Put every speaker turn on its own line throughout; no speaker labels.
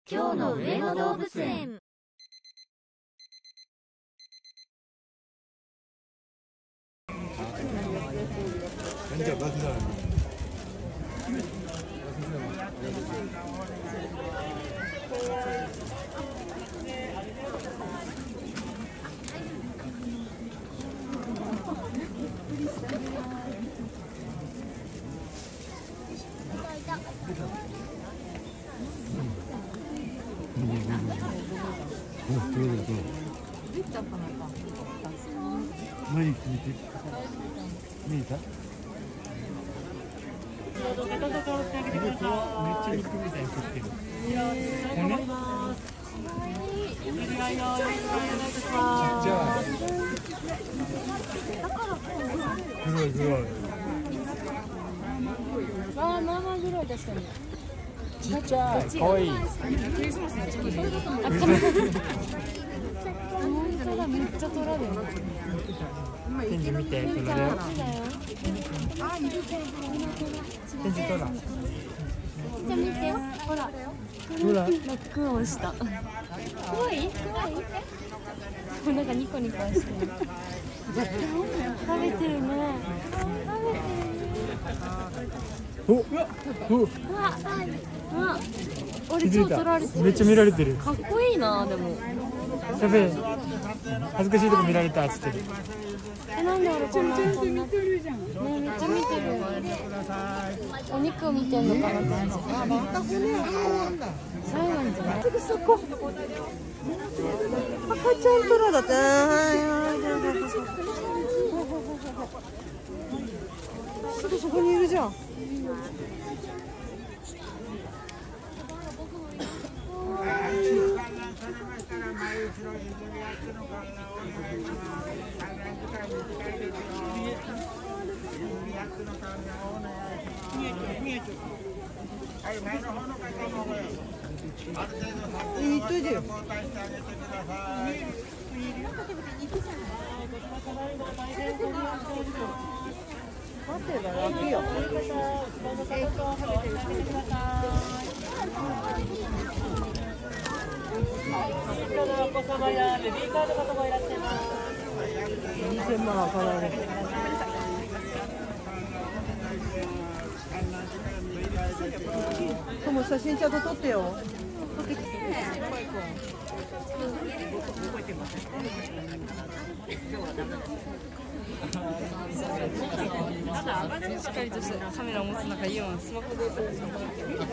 今日の上野動物園。
何聞いて見えた？めっちゃ肉みたいに食ってる。じゃあ黒い黒い。
ああ、まあまあぐらい確かに。
ちっちゃい。可愛い。
クリスマスの時期。本当だ、めっちゃ取られる。
天使見て、それで。天使取ら。
じゃあ見て、ほら。
ほら。
ロックオンした。怖い？怖い？もうなんかニコニコしてる。食べてるね。食べてる。
お、
うわ、俺超取られてる。
めっちゃ見られてる。
かっこいいな、でも。
やべえ、恥ずかしいとこ見られたっつってる。
なんで俺こんな見てるじゃん。ね、めっちゃ見てる。お肉を見てんのかな感じ。あ、また骨あるんだ。そうなんじゃない？そこ。赤ちゃんトラだって。すぐそこにいるじゃん。いいといでよ。待ってば楽よ。お子様やベビーカーの方もいらっしゃいます。2000万はかなり。でも写真ちゃんと撮ってよ。しっかりとしたカメラを持つ中、イオンスマホで撮ってしまう。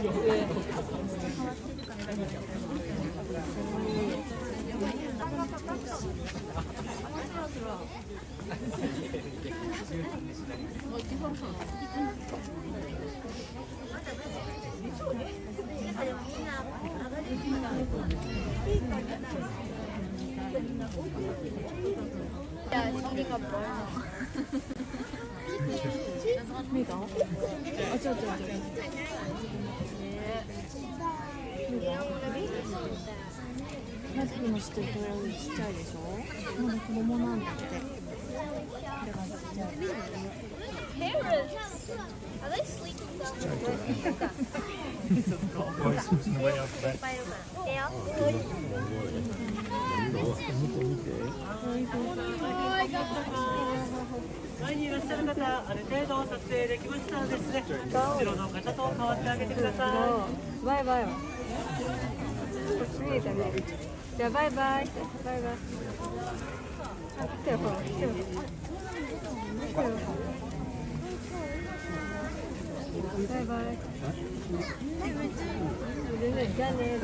見た？あ、違う。マスクのしてるとちっちゃいでしょ？まだ子供なんだって。これがちっちゃい。前にいらっしゃる方、ある程度撮影できましたのでですね、後ろの方と代わってあげてください。バイバイは。こっち見えたね。じゃあバイバイって、バイバイ。あ、来たよ、ほら、来たよ。来たよ。バイバイ。じゃあね。